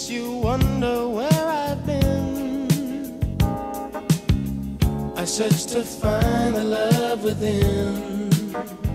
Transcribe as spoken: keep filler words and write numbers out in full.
makes you wonder where I've been. I search to find the love within.